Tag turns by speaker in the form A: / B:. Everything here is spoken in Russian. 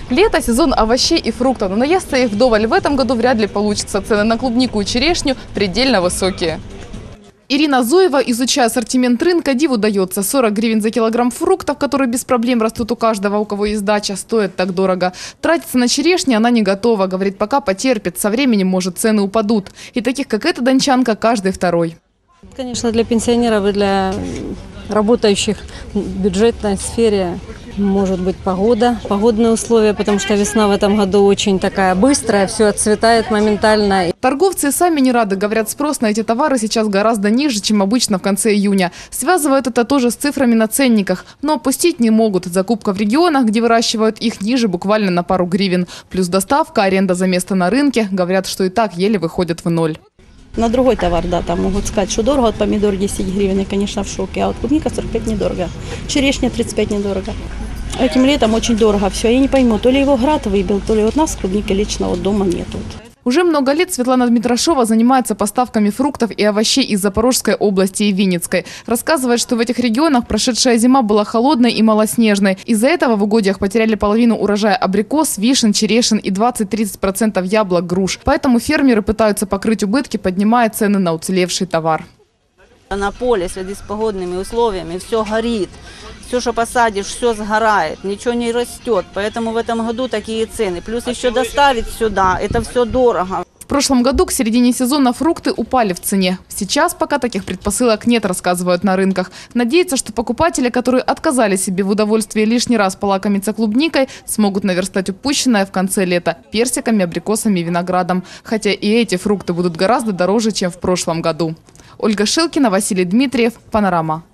A: Лето – сезон овощей и фруктов, но наесться их вдоволь в этом году вряд ли получится. Цены на клубнику и черешню предельно высокие. Ирина Зуева, изучая ассортимент рынка, диву дается. 40 гривен за килограмм фруктов, которые без проблем растут у каждого, у кого есть дача, стоят так дорого. Тратиться на черешни она не готова. Говорит, пока потерпит, со временем, может, цены упадут. И таких, как эта дончанка, каждый второй.
B: Конечно, для пенсионеров и для работающих в бюджетной сфере может быть погодные условия, потому что весна в этом году очень такая быстрая, все отцветает моментально.
A: Торговцы сами не рады. Говорят, спрос на эти товары сейчас гораздо ниже, чем обычно в конце июня. Связывают это тоже с цифрами на ценниках. Но опустить не могут. Закупка в регионах, где выращивают их, ниже буквально на пару гривен. Плюс доставка, аренда за место на рынке. Говорят, что и так еле выходят в ноль.
C: На другой товар, да, там могут сказать, что дорого. Вот помидор 10 гривен, и, конечно, в шоке. А вот клубника 45 недорого. Черешня 35 недорого. Этим летом очень дорого все. Я не пойму, то ли его град выбил, то ли вот нас клубники лично вот дома нету.
A: Уже много лет Светлана Дмитрошова занимается поставками фруктов и овощей из Запорожской области и Винницкой. Рассказывает, что в этих регионах прошедшая зима была холодной и малоснежной. Из-за этого в угодьях потеряли половину урожая абрикос, вишен, черешин и 20-30% яблок, груш. Поэтому фермеры пытаются покрыть убытки, поднимая цены на уцелевший товар.
D: На поле в связи с погодными условиями все горит. Все, что посадишь, все сгорает, ничего не растет. Поэтому в этом году такие цены. Плюс еще доставить сюда, это все дорого.
A: В прошлом году к середине сезона фрукты упали в цене. Сейчас пока таких предпосылок нет, рассказывают на рынках. Надеются, что покупатели, которые отказали себе в удовольствии лишний раз полакомиться клубникой, смогут наверстать упущенное в конце лета персиками, абрикосами и виноградом. Хотя и эти фрукты будут гораздо дороже, чем в прошлом году. Ольга Шилкина, Василий Дмитриев, Панорама.